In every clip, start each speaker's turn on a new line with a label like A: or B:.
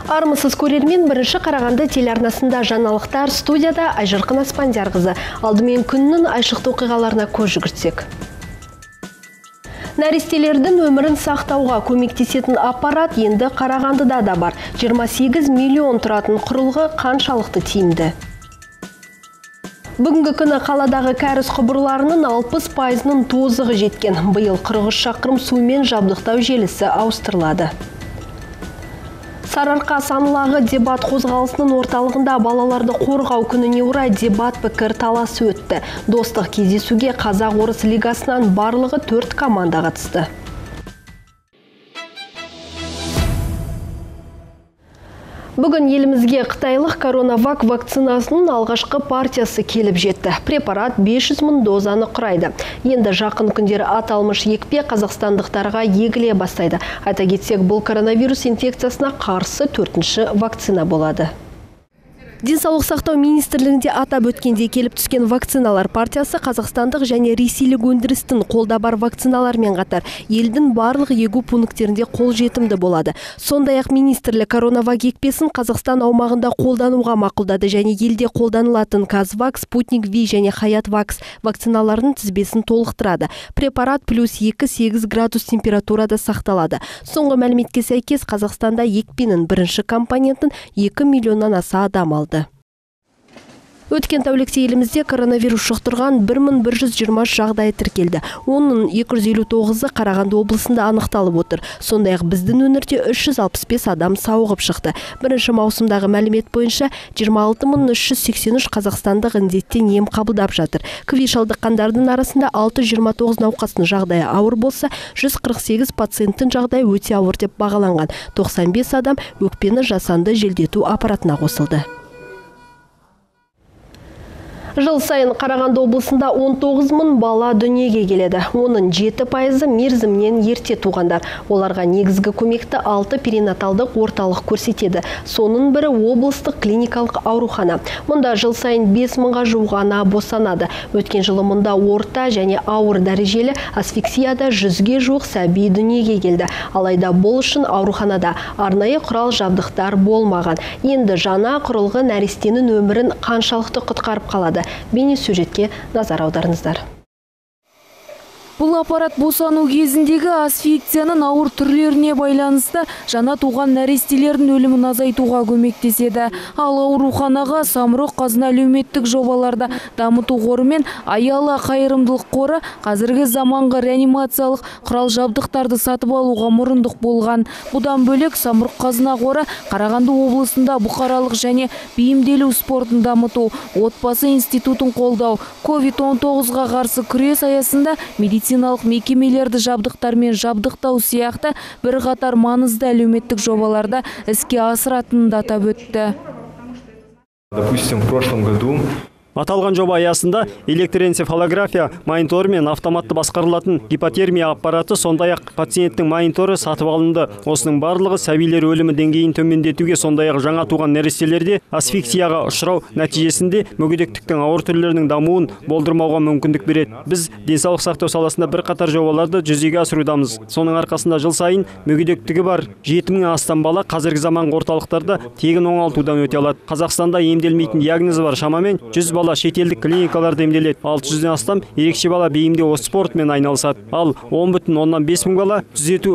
A: Армысыз көрермен, бірінші Қарағанды телеарнасында жаңалықтар, студияда Айжарқын Аспандиярқызы. Алдымен күннің айшықты оқиғаларына көз жүгіртсек. Нәрестелердің өмірін сақтауға көмектесетін аппарат енді Қарағандыда да бар. 28 миллион тұратын құрылғы қаншалықты тиімді? Бүгінгі күні қаладағы кәріз құбырларының 60%-ның тозығы жеткен. Биыл 43 шақырым сумен жабдықтау желісі ауыстырылады. Сарыарқа санлағы дебат қозғалысының орталығында балаларды қорғау күніне орай дебат пікір таласы өтті. Достық кездесуге Қазақ-Орыс лигасынан барлығы 4 команда қатысты. Бүгін елімізге қытайлық коронавак вакцинасының алғашқы партиясы келіп жетті. Препарат 500 мың дозаны құрайды. Енді жақын күндері аталмыш екпе қазақстандықтарға егіле бастайды. Айта кетсек, бұл коронавирус инфекциясына қарсы 4-ші вакцина болады. Денсаулық сақтау министрлігінде атап өткенде келіп түскен вакциналар партиясы қазақстандық және ресейлік өндірістің қолда бар вакциналармен қатар елдің барлық егу пункттерінде қолжетімді болады. Сондай-ақ министрлік коронавак екпесін Қазақстан аумағында қолдануға мақұлдады және елде қолданылатын Казвак, Спутник Ви және Хаятвакс вакциналарының тізбесін толықтырады. Препарат +2-8 градус температурада сақталады. Соңғы мәліметке сәйкес Қазақстанда екпенің бірінші компонентін 2 миллионнан аса адам алды. Өткен тәулікте елімізде коронавирус жұқтырған 1120 жағдайы тіркелді. Оның 259-ы Қарағанды облысында анықталып отыр. Сондай-ақ біздің өңірде 365 адам сауығып шықты. Бірінші маусымдағы мәлімет бойынша 26383 қазақстандық індеттен ем қабылдап жатыр. КВИ шалдыққандардың арасында 629 науқастың жағдайы ауыр болса, 148 пациенттің жағдайы өте ауыр деп бағаланған. 95 адам өкпені жасанды желдету аппаратына қосылды. Жыл сайын Қарағанды облысында 19 мың бала дүниеге келеді. Оның 7% мерзімнен ерте туғандар. Оларға негізгі көмекті 6 перинаталдық орталық көрсетеді. Соның бірі облыстық клиникалық аурухана. Мұнда жыл сайын 5 мыңға жуық ана босанады. Өткен жылы мұнда орта және ауыр дәрежелі асфиксияда 100-ге жуық сәби дүниеге келді. Алайда бұл үшін ауруханада арнайы құрал жабдықтар болмаған. Енді жаңа құрылғы нәрестенің өмірін қаншалықты құтқарып қалады? Бейне сюжетке назар аударыңыздар.
B: Бұл аппарат босану кезіндегі асфиксияның ауыр түрлеріне байланысты жаңа туған нәрестелердің өлімін азайтуға көмектеседі. Ал ауруханаға Самұрық Қазына әлеуметтік жобаларда дамыту қоры мен Аяла қайырымдылық қоры қазіргі заманғы реанимациялық құрал жабдықтарды сатып алуға мұрындық болған. Бұдан бөлек Самұрық Қазына қоры Қарағанды облысында бұқаралық және бейімделу спортын дамыту, отбасы институтын қолдау, COVID-19-ға қарсы күрес аясында медициналық мекемелерді жабдықтармен жабдықтау сияқты бірқатар маңызды әлеуметтік жобаларда іске асыратынын да атап өтті.
C: Допустим, в прошлом году аталған жоба аясында электроэнцефалография мониторы мен автоматты басқарылатын гипотермия аппараты, сондай-ақ пациенттің мониторы сатып алынды. Осының барлығы сәбилер өлімі деңгейін төмендетуге, сондай-ақ жаңа туған нәрестелерде асфиксияға ұшырау нәтижесінде мүгедектіктің ауыр түрлерінің дамуын болдырмауға мүмкіндік береді. Біз денсаулық сақтау саласында бірқатар жобаларды жүзеге асырудамыз. Соның арқасында жыл сайын мүгедектігі бар 7000 астам бала қазіргі заманғы орталықтарда тегін оңалтудан өте алады. Қазақстанда емделмейтін диагнозы бар шамамен 100 бала шетелдік клиникаларда емделеді. 600-ден астам ерекше бала бейімдеу спортымен айналысады. Ал 10,5 мың бала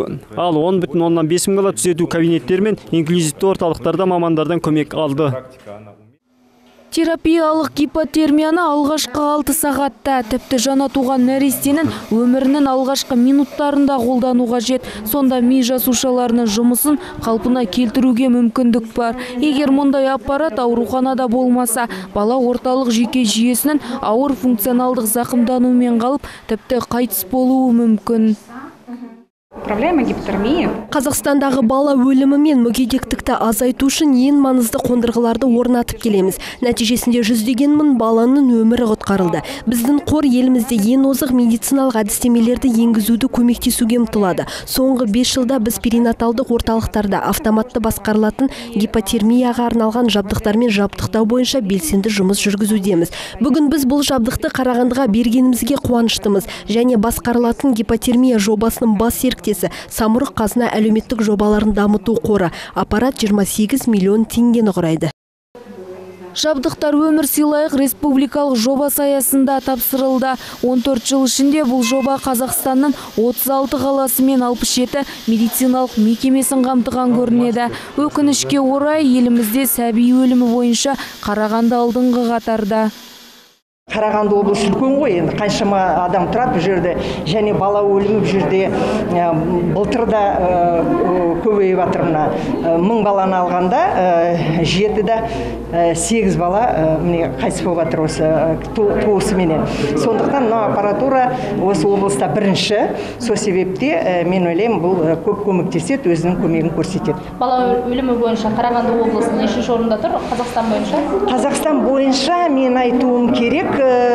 C: түзету кабинеттер мен инклюзивті орталықтарда мамандардан көмек алды.
B: Терапиялық гипотермияны алғашқы 6 сағатта, тіпті жаңа туған нәрестенің өмірінің алғашқы минуттарында қолдануға жет. Сонда ми жасушаларының жұмысын қалпына келтіруге мүмкіндік бар. Егер мұндай аппарат ауруханада болмаса, бала орталық жүйке жүйесінің ауыр функционалдық зақымданумен қалып, тіпті қайтыс болуы мүмкін.
D: Управляемая гипотермия.
A: Қазақстандағы бала өлімі мен мүгедектікті азайту үшін ең маңызды қондырғыларды орнатып келеміз. Нәтижесінде 100-деген мың баланың өмірі құтқарылды. Біздің қор елімізде ең озық медициналық әдістемелерді енгізуді көмектесуге ұмтылады. Соңғы 5 жылда біз перинаталдық орталықтарда автоматты басқарылатын гипотермияға арналған жабдықтармен жабдықтау бойынша белсенді жұмыс жүргізудеміз. Бүгін біз бұл жабдықты Қарағандыға бергенімізге қуаныштымыз және басқарылатын гипотермия жобасының бас серіктесі серіктесі Самұрық Қазына әлеуметтік жобаларын дамыту қоры. Аппарат 28 миллион теңгені құрайды.
B: Жабдықтар өмір сыйлайық республикалық жоба аясында тапсырылды. 14 жыл ішінде бұл жоба Қазақстанның 36 қаласы мен 67 медициналық мекемесін қамтыған көрінеді. Өкінішке орай елімізде сәби өлімі бойынша Қарағанды алдыңғы қатарда.
E: Қарағанды облысы үлкен ғой, енді қаншама адам тұрады бұл жерде, және бала өлімі бұл жерде былтырда көбейіп жатыр мына 1000 баланы алғанда 7-де 8 бала қайтыс болып жатыр осы туысыменен. Сондықтан мына аппаратура осы облыста бірінші, сол себепте мен ойлаймын бұл көп көмектеседі, өзінің көмегін көрсетеді.
F: Бала өлімі бойынша Қарағанды облысының нешінші орында тұр, Қазақстан бойынша? Қазақстан
E: бойынша мен айтуым керек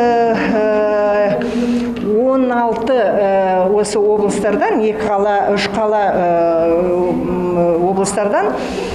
E: 16 осы облыстардан, 2 қала, 3 қала облыстардан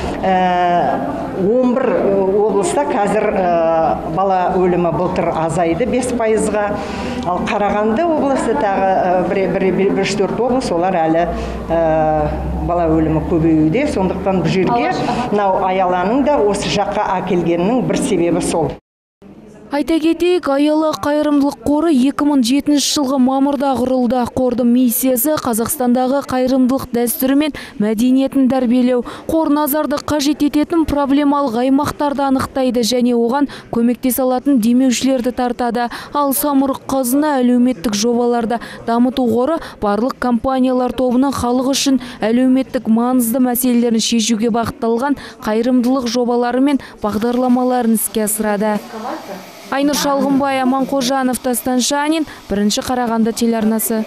E: 11 облыста қазір бала өлімі былтыр азайды 5%-ға. Ал Қарағанды облысы тағы 1-4 облыс, олар әлі бала өлімі көбеюде. Сондықтан бұл жерге Аяланың да осы жаққа әкелгенінің бір себебі сол.
B: Айта кетейік, Аяла қайырымдылық қоры 2007 жылғы мамырда құрылды. Қордың миссиясы Қазақстандағы қайырымдылық дәстүрі мен мәдениетін тәрбиелеу. Қор назарды қажет ететін проблемалық аймақтарды анықтайды және оған көмектесе алатын демеушілерді тартады. Ал Самұрық Қазына әлеуметтік жобаларды дамыту қоры барлық компаниялар тобының халық үшін әлеуметтік маңызды мәселелерін шешуге бағытталған қайырымдылық жобалары мен бағдарламаларын іске асырады. Айнұр Шалғынбай, Аман Қожанов, Дастан Шанин, бірінші Қарағанды телеарнасы.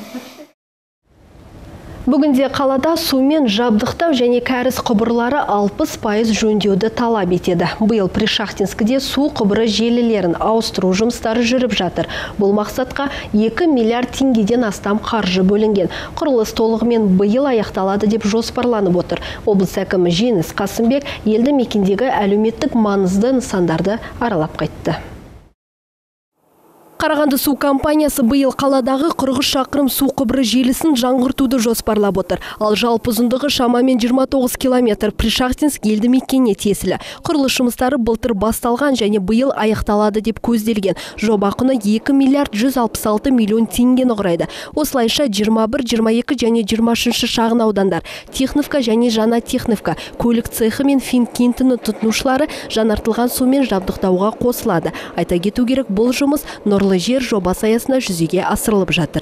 A: Бүгінде қалада сумен жабдықтау және кәріз құбырлары 60% жөндеуді талап етеді. Биыл Пришахтинскіде су құбыры желілерін ауыстыру жұмыстары жүріп жатыр. Бұл мақсатқа 2 миллиард теңгеден астам қаржы бөлінген. Құрылыс толығымен биыл аяқталады деп жоспарланып отыр. Облыс әкімі Жеңіс Қасымбек елді мекендегі әлеуметтік маңызды нысандарды аралап қайтты. Қарағанды су компаниясы биыл қаладағы 40 шақырым су құбыры желісін жаңғыртуды жоспарлап отыр. Ал жалпы ұзындығы шамамен 29 километр Пришахтинск елді мекеніне тиесілі. Құрылыс жұмыстары былтыр басталған және биыл аяқталады деп көзделген. Жоба құны 2 миллиард 166 миллион теңгені құрайды. Осылайша 21, 22 және 23 шағын аудандар, техника және жаңа техника, көлік цехы мен Финкентіні тұтынушылары жаңартылған сумен жабдықтауға қосылады. Айта кету керек, бұл жұмыс Нұрлы жер жобасы аясында жүзеге асырылып жатыр.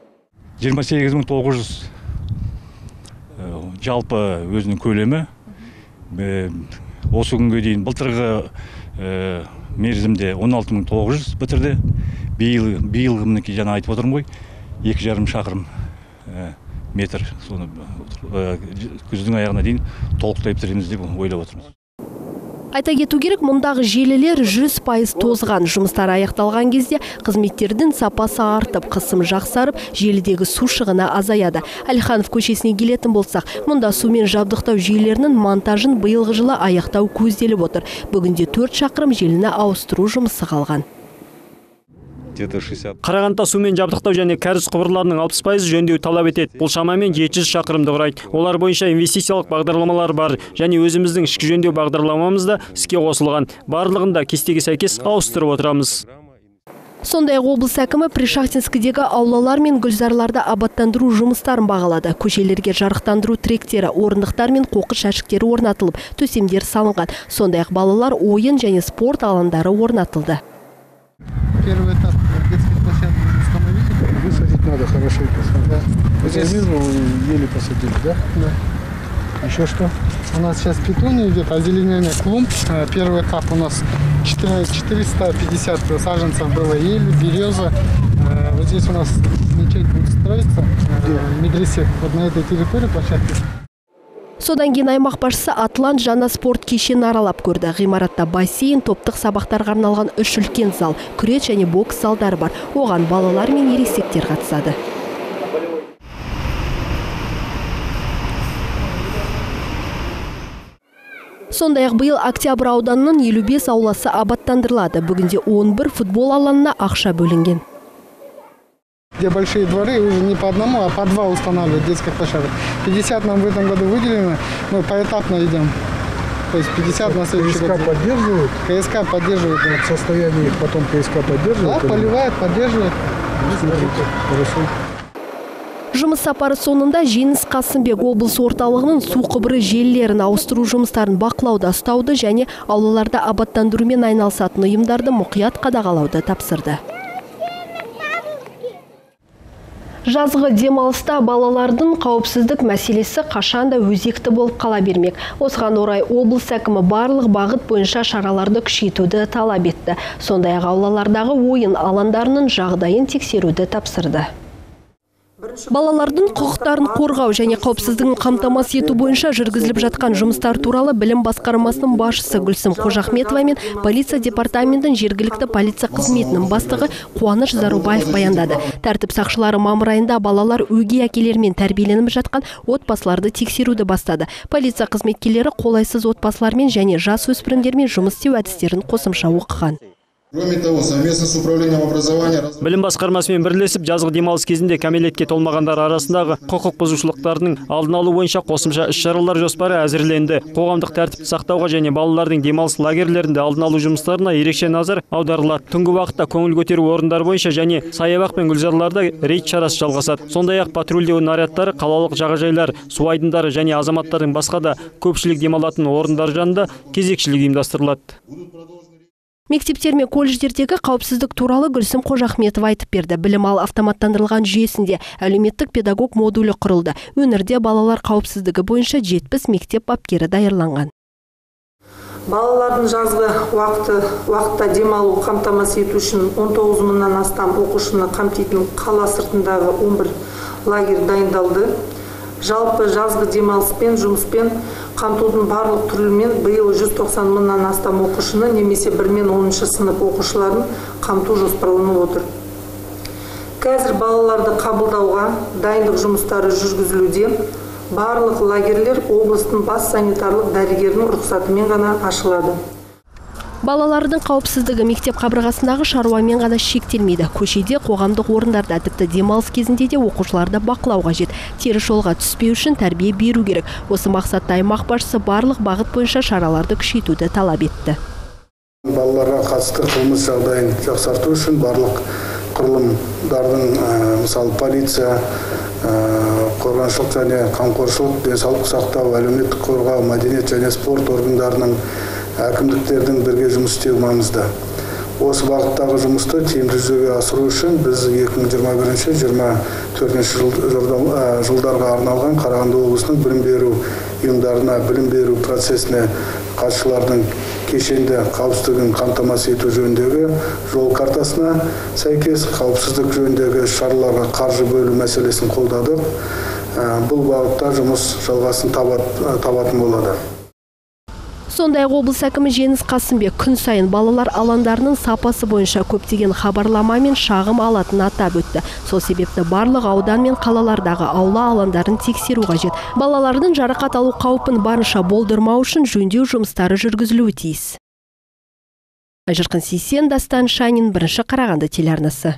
G: 28.900 жалпы өзінің көлемі. Осы күнге дейін былтырғы мерзімде 16.900 бітірді. Биылғы мінекей жаңа айтып отырмын ғой, 2,5 шақырым метр. Соны күздің аяғына дейін толықтай бітіреміз деп ойлап отырмыз.
A: Айта кету керек, мұндағы желілер 100% тозған. Жұмыстар аяқталған кезде қызметтердің сапасы артып, қысым жақсарып, желідегі су шығыны азаяды. Әлиханов көшесіне келетін болсақ, мұнда сумен жабдықтау желілерінің монтажын биылғы жылы аяқтау көзделіп отыр. Бүгінде 4 шақырым желіні ауыстыру жұмысы қалған.
C: Қарағандыда сумен жабдықтау және кәріз құбырларының 60% жөндеу талап етеді. Бұл шамамен 700 шақырымды құрайды. Олар бойынша инвестициялық бағдарламалар бар және өзіміздің ішкі жөндеу бағдарламамыз да іске қосылған. Барлығында кестеге сәйкес ауыстырып отырамыз.
A: Сондай-ақ облыс әкімі Пришахтинскідегі аулалар мен гүлзарларды абаттандыру жұмыстарын бағалады. Көшелерге жарықтандыру тректері, орындықтар мен қоқыс жәшіктері орнатылып, төсемдер салынған. Сондай-ақ балалар ойын және спорт алаңдары орнатылды.
H: Первый этап детской площадки установили. Высадить надо хорошенько. Да. Здесь еле посадили, да? Да. Еще что? У нас сейчас питомник идет, озеленение клумб. Первый этап у нас 450 саженцев было ели, береза. Вот здесь у нас мечеть будет строиться. В медресе, вот на этой территории площадки.
A: Содан кейін аймақ басшысы Атлант жаңа спорт кешенін аралап көрді. Ғимаратта бассейн, топтық сабақтарға арналған 3 үлкен зал, күрес және бокс залдары бар. Оған балалар мен ересектер қатысады. Сондай-ақ биыл Октябрь ауданының 55 ауласы абаттандырылады. Бүгінде 11 футбол алаңына ақша бөлінген.
H: где большие дворы, уже не по одному, а по два устанавливают детских площадок. 50 нам в этом году выделено, мы поэтапно идем. То есть 50 на следующий год.
I: КСК поддерживают?
H: КСК поддерживает. Да.
I: Состояние их потом КСК поддерживает?
H: Да, поливает, поддерживает.
I: Хорошо.
A: Жұмыс сапары соңында Жеңіс Қасымбек облыс орталығының су құбыры желілерін ауыстыру жұмыстарын бақылауда ұстауды және аулаларда абаттандырумен айналысатын ұйымдарды мұқият қадағалауды тапсырды. Жазғы демалыста балалардың қауіпсіздік мәселесі қашанда өзекті болып қала бермек. Осыған орай облыс әкімі барлық бағыт бойынша шараларды күшейтуді талап етті. Сондай-ақ аулалардағы ойын алаңдарының жағдайын тексеруді тапсырды. Балалардың құқықтарын қорғау және қауіпсіздігін қамтамасыз ету бойынша жүргізіліп жатқан жұмыстар туралы білім басқармасының басшысы Гүлсім Қожахметова мен полиция департаментінің жергілікті полиция қызметінің бастығы Қуаныш Зарубаев баяндады. Тәртіп сақшылары мамыр айында балалар өгей әкелермен тәрбиеленіп жатқан отбасыларды тексеруді бастады. Полиция қызметкерлері қолайсыз отбасылармен және жас өспірімдермен жұмыс істеу әдістерін қосымша оқыған.
J: Кроме того, совместно с управлением образования...
C: Білім басқармасымен бірлесіп, жазғы демалыс кезінде кәмелетке толмағандар арасындағы құқық бұзушылықтардың алдын алу бойынша қосымша іс-шаралар жоспары әзірленді. Қоғамдық тәртіпті сақтауға және балалардың демалыс лагерлерінде алдын алу жұмыстарына ерекше назар аударылады. Түнгі уақытта көңіл көтеру орындар бойынша және саябақ пен гүлзарларда рейд шарасы жалғасады. Сондай-ақ патрульдеу нарядтары қалалық жағажайлар, су айдындары және азаматтардың басқа да көпшілік демалатын орындар жанында кезекшілік ұйымдастырылады.
A: Мектептер мен колледждердегі қауіпсіздік туралы Гүлсім Қожахметова айтып берді. Білім ал автоматтандырылған жүйесінде әлеуметтік педагог модулі құрылды. Өңірде балалар қауіпсіздігі бойынша 70 мектеп бапкері даярланған.
K: Балалардың жазғы уақытта демалу қамтамасыз ету үшін 19 мыңнан астам оқушыны қамтитын қала сыртындағы 11 лагерь дайындалды. Жалпы жазғы демалыспен, жұмыспен қамтудың барлық түрлерімен биыл 190 мыңнан астам оқушыны немесе 1 мен 10 сынып оқушыларын қамту жоспарланып отыр. Қазір балаларды қабылдауға дайындық жұмыстары жүргізілуде. Барлық лагерлер облыстың бас санитарлық дәрігерінің рұқсатымен ғана ашылады.
A: Балалардың қауіпсіздігі мектеп қабырғасындағы шаруамен ғана шектелмейді. Көшеде, қоғамдық орындарда, тіпті демалыс кезінде де оқушыларды бақылау қажет. Теріс жолға түспеу үшін тәрбие беру керек. Осы мақсатта аймақ басшысы барлық бағыт бойынша шараларды күшейтуді талап етті.
I: Балаларға қатысты қылмыс жағдайын жақсарту үшін барлық құрылымдардың, мысалы полиция, қорғаншылық және қамқоршылық, денсаулық сақтау, әлеуметтік қорғау, мәдениет және спорт органдарының әкімдіктердің бірге жұмыс істеу маңызды. Осы бағыттағы жұмысты тиімді жүзеге асыру үшін біз 2021-2024 жылдарға арналған Қарағанды облысының білім беру ұйымдарына білім беру процесіне қатысушылардың кешенді қауіпсіздігін қамтамасыз ету жөніндегі жол картасына сәйкес қауіпсіздік жөніндегі шараларға қаржы бөлу мәселесін қолдадық. Бұл бағытта жұмыс жалғасын табатын болады.
A: Сондай облыс әкімі Жеңіс Қасымбек күн сайын балалар алаңдарының сапасы бойынша көптеген хабарлама мен шағым алатын атап өтті. Сол себепті барлық аудан мен қалалардағы аула алаңдарын тексеру қажет. Балалардың жарақат алу қаупін барынша болдырмау үшін жөндеу жұмыстары жүргізілуі тиіс. Айжарқын Сейсен, Дастан Шанин, Бірінші Қарағанды телеарнасы.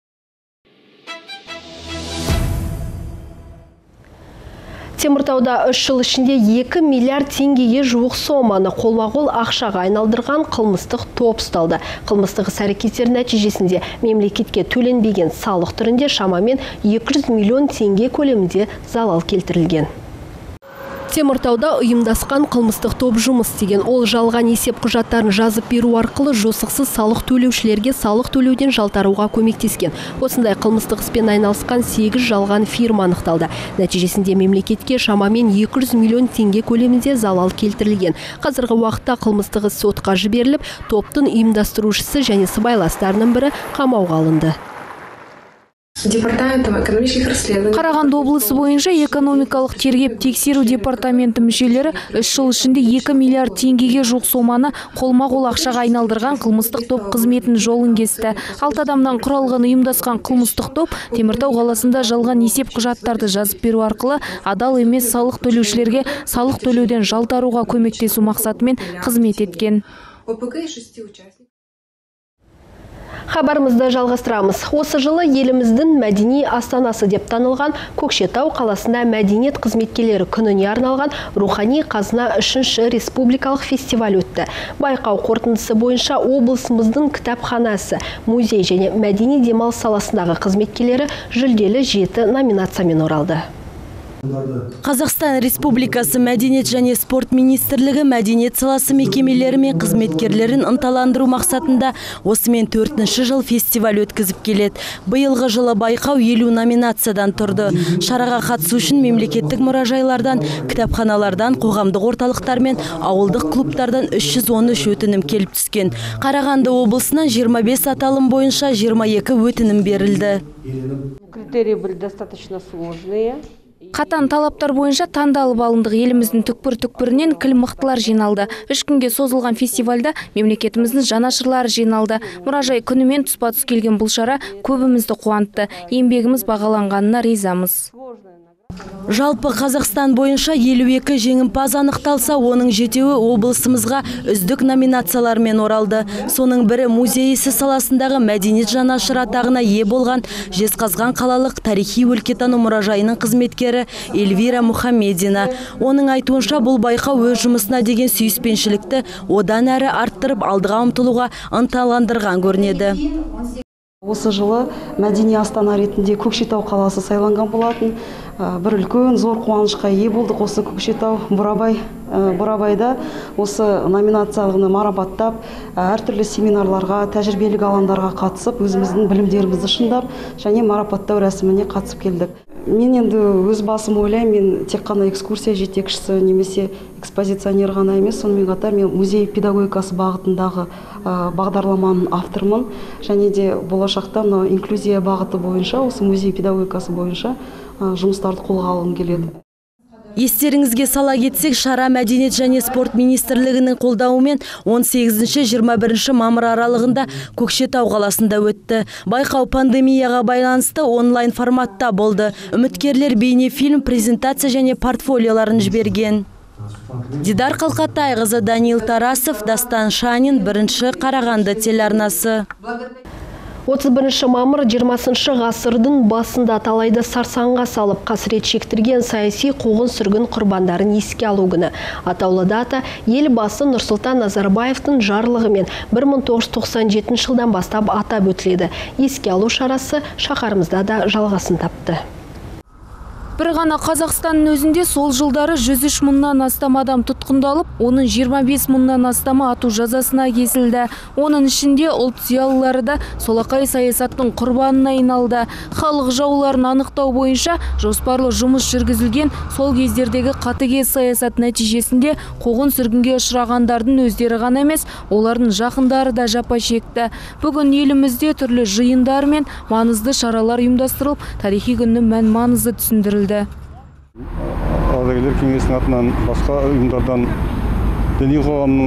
A: Теміртауда 3 жыл ішінде 2 миллиард теңгеге жуық соманы қолма-қол ақшаға айналдырған қылмыстық топ ұсталды. Қылмыстық іс-әрекеттер нәтижесінде мемлекетке төленбеген салық түрінде шамамен 200 миллион теңге көлемінде залал келтірілген. Теміртауда ұйымдасқан қылмыстық топ жұмыс істеген. Ол жалған есеп құжаттарын жазып беру арқылы жосықсыз салық төлеушілерге салық төлеуден жалтаруға көмектескен. Осындай қылмыстық іспен айналысқан 8 жалған фирма анықталды. Нәтижесінде мемлекетке шамамен 200 миллион теңге көлемінде залал келтірілген. Қазіргі уақытта қылмыстық іс сотқа жіберіліп, топтың ұйымдастырушысы және сыбайластарының бірі қамауға алынды.
L: Департаментом экономических расследований.
B: Қарағанды облысы бойынша экономикалық тергеп тексеру департаменті мүшелері 3 жыл ішінде 2 миллиард теңгеге жуық соманы қолма-қол ақшаға айналдырған қылмыстық топ қызметін жолын кесті. 6 адамнан құралған ұйымдасқан қылмыстық топ Теміртау қаласында жалған есеп құжаттарды жазып беру арқылы адал емес салық төлеушілерге салық төлеуден жалтаруға көмектесу мақсатымен қызмет еткен.
A: Хабарымызды жалғастырамыз. Осы жылы еліміздің мәдени астанасы деп танылған Көкшетау қаласында мәдениет қызметкерлері күніне арналған рухани қазына 3-ші республикалық фестиваль өтті. Байқау қорытындысы бойынша облысымыздың кітапханасы, музей және мәдени демалыс саласындағы қызметкерлері жүлделі 7 номинациямен оралды.
L: Қазақстан Республикасы мәдениет және спорт министрлігі мәдениет саласы мекемелері мен қызметкерлерін ынталандыру мақсатында осымен 4-ші жыл фестиваль өткізіп келеді. Биылғы жылы байқау 50 номинациядан тұрды. Шараға қатысу үшін мемлекеттік мұражайлардан, кітапханалардан, қоғамдық орталықтар мен ауылдық клубтардан 313 өтінім келіп түскен. Қарағанды облысынан 25 аталым бойынша 22 өтінім берілді.
M: Критерии были достаточно сложные.
B: Қатан талаптар бойынша таңдалып алындық. Еліміздің түкпір-түкпірінен кіл мықтылар жиналды. 3 күнге созылған фестивальда мемлекетіміздің жанашырлары жиналды. Мұражай күнімен тұспа-тұс келген бұл шара көбімізді қуантты. Еңбегіміз бағаланғанына ризамыз.
L: Жалпы Қазақстан бойынша 52 жеңімпаз анықталса, оның 7-і облысымызға үздік номинациялармен оралды. Соның бірі музей ісі саласындағы мәдениет жанашыры атағына ие болған Жезқазған қалалық тарихи өлкетану мұражайының қызметкері Эльвира Мұхамедина. Оның айтуынша бұл байқау өз жұмысына деген сүйіспеншілікті одан әрі арттырып алдыға ұмтылуға ынталандырған көрінеді.
N: Осы жылы мәдени астана ретінде Көкшетау қаласы сайланған болатын. Бір үлкен зор қуанышқа ие болдық. Осы Көкшетау Бурабайда осы номинациялығын марапаттап, әртүрлі семинарларға, тәжірибелік алаңдарға қатысып, өзіміздің білімдерімізді шыңдап, және марапаттау рәсіміне қатысып келдік. Мен енді өз басым ойлаймын, мен тек қана экскурсия жетекшісі немесе экспозиционер ғана емес, сонымен қатар мен музей педагогикасы бағытындағы бағдарламаның автормын, және де болашақта инклюзия бағыты бойынша, осы музей педагогикасы бойынша жұмыстарды қолға алғым келеді.
L: Естеріңізге сала кетсек, шара мәдениет және спорт министрлігінің қолдауымен 18-21 мамыр аралығында Көкшетау қаласында өтті. Байқау пандемияға байланысты онлайн форматта болды. Үміткерлер бейнефильм, презентация және портфолиоларын жіберген. Дидар Қалқатайқызы, Данил Тарасов, Дастан Шанин, 1-ші Қарағанды телеарнасы.
A: 31 мамыр 20 ғасырдың басында талайды сарсаңға салып қасірет шектірген саяси қуғын-сүргін құрбандарын еске алу күні. Атаулы дата елбасы Нұрсұлтан Назарбаевтың жарлығымен 1997 жылдан бастап атап өтіледі. Еске алу шарасы шаһарымызда да жалғасын тапты.
B: Бір ғана Қазақстанның өзінде сол жылдары 103 мыңнан астам адам тұтқындалып, оның 25 мыңнан астамы ату жазасына кесілді. Оның ішінде ұлт зиялылары да солақай саясаттың құрбанына айналды. Халық жауларын анықтау бойынша жоспарлы жұмыс жүргізілген, сол кездердегі қатыгез саясат нәтижесінде қуғын-сүргінге ұшырағандардың өздері ғана емес, олардың жақындары да жапа шекті. Бүгін елімізде түрлі жиындар мен маңызды шаралар ұйымдастырылып, тарихи күннің мән-маңызы түсіндірілді.
I: Ардагерлер кеңесінің атынан басқа ұйымдардан діни қоғамның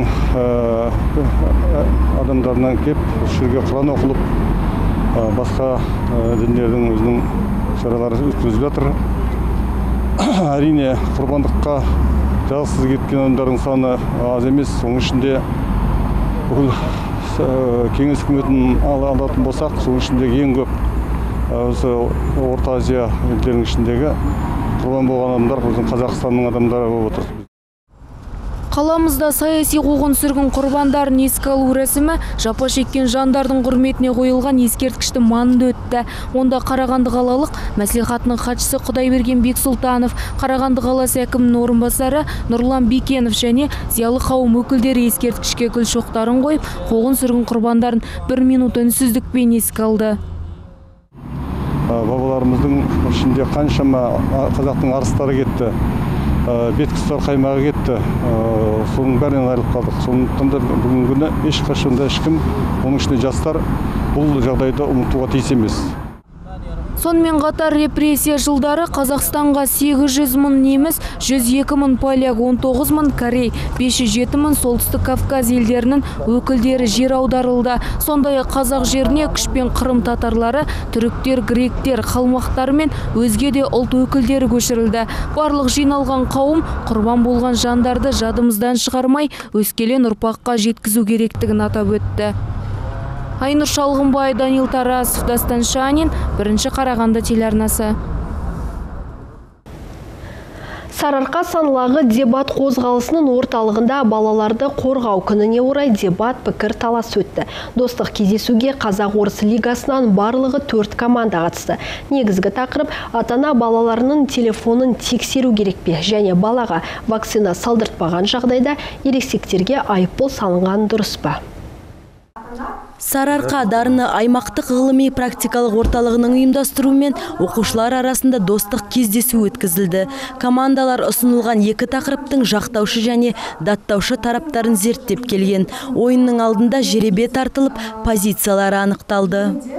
I: адамдарынан кеп жерге Құран оқылып, басқа діндердің өзінің шаралары өткізіліп жатыр. Әрине құрбандыққа жазықсыз кеткен адамдардың саны аз емес. Соның ішінде бүкіл кеңес үкіметін алатын болсақ, соның ішіндегі ең көп осы Орта Азия елдерінің ішіндегі құрбан болған адамдар біздің Қазақстанның адамдары болып отыр.
B: Қаламызда саяси қуғын-сүргін құрбандарын еске алу рәсімі жапа шеккен жандардың құрметіне қойылған ескерткіштің маңында өтті. Онда Қарағанды қалалық мәслихатының хатшысы Құдайберген Бексұлтанов, Қарағанды қаласы әкімінің орынбасары Нұрлан Бекенов және зиялы қауым өкілдері ескерткішке гүл шоқтарын қойып, қуғын-сүргін құрбандарын 1 минут үнсіздікпен еске алды.
I: Бабаларымыздың ішінде қаншама қазақтың арыстары кетті, беткістар қаймағы кетті, соның бәрінен айырылып қалдық. Сондықтан да бүгінгі күні ешқашанда ешкім, оның ішінде жастар, бұл жағдайды ұмытуға тиіс емес.
B: Сонымен қатар репрессия жылдары Қазақстанға 800 мың неміс, 102 мың поляк, 19 мың корей, 507 мың солтүстік Кавказ елдерінің өкілдері жер аударылды. Сондай қазақ жеріне күшпен Қырым татарлары, түріктер, гректер, қалмақтар мен өзге де ұлт өкілдері көшірілді. Барлық жиналған қауым құрбан болған жандарды жадымыздан шығармай, өскелең ұрпаққа жеткізу керектігін атап өтті. Айнұр Шалғынбай, Данил Тарасов, Дастан Шанин, бірінші Қарағанды телеарнасы.
A: Сарыарқа санлағы дебат қозғалысының орталығында балаларды қорғау күніне орай дебат пікір талас өтті. Достық кездесуге Қазақ-Орыс лигасынан барлығы 4 команда қатысты. Негізгі тақырып ата-ана балаларының телефонын тексеру керек пе және балаға вакцина салдыртпаған жағдайда ересектерге айыппұл салынған дұрыс па?
L: Сарыарқа дарыны аймақтық ғылыми практикалық орталығының ұйымдастыруымен оқушылар арасында достық кездесу өткізілді. Командалар ұсынылған 2 тақырыптың жақтаушы және даттаушы тараптарын зерттеп келген. Ойынның алдында жеребе тартылып, позициялары анықталды.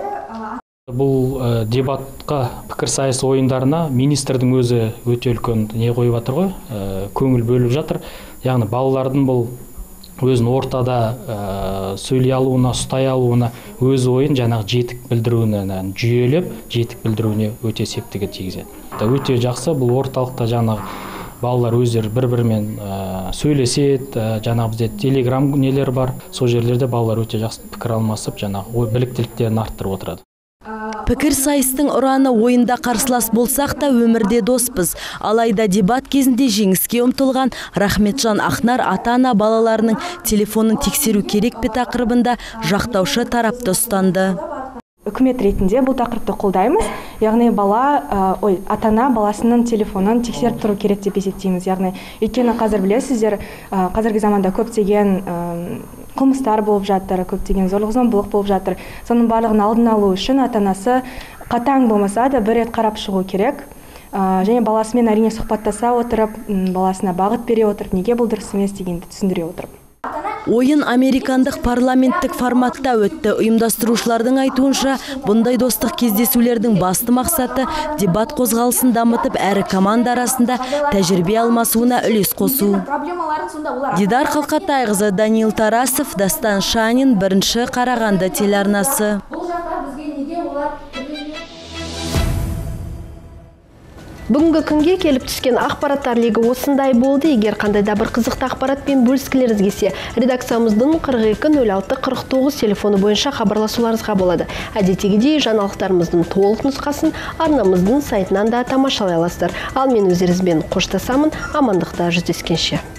O: Бұл дебатқа пікір сайыс ойындарына министрдің өзі өте үлкен не қойып жатыр ғой, көңіл бөліп жатыр. Яғни балалардың бұл өзін ортада сөйлей алуына, ұстай алуына, өз ойын жаңағы жетік білдіруіне, жүйелеп, жетік білдіруіне өте септігі тигізеді. Өте жақсы, бұл орталықта жаңағы балалар өздері бір-бірімен сөйлеседі, жаңағы бізде телеграм нелер бар, сол жерлерде балалар өте жақсы пікір алмасып, жаңағы біліктіліктерін арттырып отырады.
L: Пікір сайыстың ұраны ойында қарсылас болсақ та өмірде доспыз. Алайда дебат кезінде жеңіске ұмтылған Рахметжан Ақнар ата-ана балаларының телефонын тексеру керек пе тақырыбында жақтаушы тарапты ұстанды.
P: Үкімет ретінде бұл тақырыпты қолдаймыз. Яғни ата-ана баласының телефонын тексеріп тұру керек деп есептейміз. Яғни өйткені қазір білесіздер, қазіргі заманда көптеген қылмыстар болып жатыр, көптеген зорлық-зомбылық болып жатыр. Соның барлығын алдын алу үшін ата-анасы қатаң болмаса да бір рет қарап шығу керек. Және баласымен әрине сұхбаттаса отырып, баласына бағыт бере отырып, неге бұл дұрыс емес дегенді түсіндіре отырып.
L: Ойын американдық парламенттік форматта өтті. Ұйымдастырушылардың айтуынша, бұндай достық кездесулердің басты мақсаты дебат қозғалысын дамытып, әрі команда арасында тәжірибе алмасуына үлес қосу. Дидар Қалқатайқызы, Данил Тарасов, Дастан Шанин, бірінші Қарағанды телеарнасы.
A: Бүгінгі күнге келіп түскен ақпараттар легі осындай болды. Егер қандайда бір қызықты ақпаратпен бөліскілеріңіз келсе, редакциямыздың 42-06-49 телефоны бойынша хабарласуларыңызға болады. Әдеттегідей жаңалықтарымыздың толық нұсқасын арнамыздың сайтынан да тамашалай аласыздар. Ал мен өздеріңізбен қоштасамын. Амандықта жүздескенше.